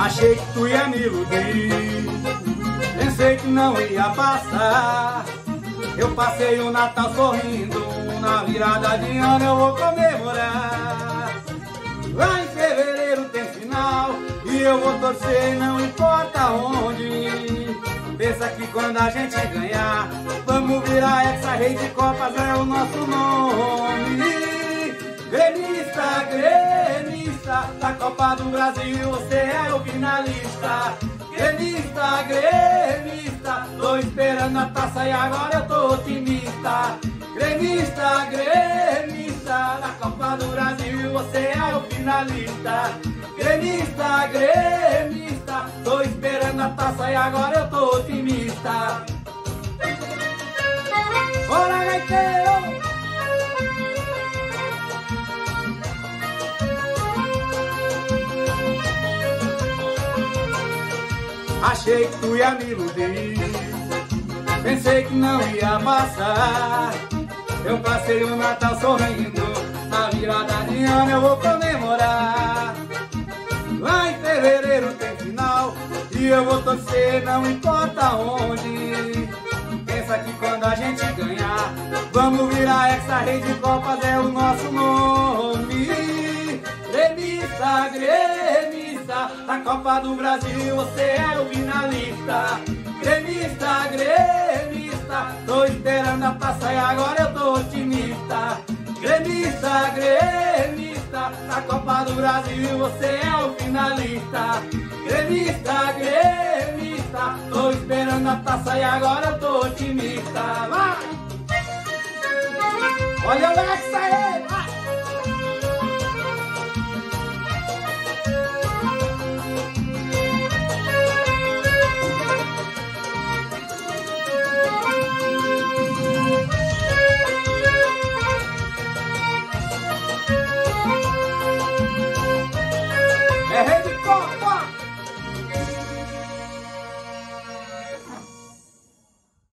Achei que tu ia me iludir, pensei que não ia passar. Eu passei o Natal sorrindo, na virada de ano eu vou comemorar. Lá em fevereiro tem final e eu vou torcer, não importa onde. Pensa que quando a gente ganhar, vamos virar ex-rei de Copas, é o nosso nome. Gremista, gremista, da Copa do Brasil você é o finalista. Gremista, gremista, tô esperando a taça e agora eu tô otimista. Gremista, gremista, da Copa do Brasil você é o finalista. Gremista, gremista, tô esperando a taça e agora eu tô otimista. Bora, gaiteiro! Achei que tu ia me iludir, pensei que não ia passar. Eu passei o Natal sorrindo, na virada de ano eu vou comemorar. Lá em fevereiro tem final e eu vou torcer, não importa onde. Pensa que quando a gente ganhar, vamos virar ex-rei de Copas, é o nosso nome. Gremista, gremista, da Copa do Brasil você é o finalista. Gremista, gremista, tô esperando a taça e agora eu tô otimista. Gremista, gremista, da Copa do Brasil você é o finalista. Gremista, gremista, tô esperando a taça e agora eu tô otimista. Vai! Olha o Alex aí!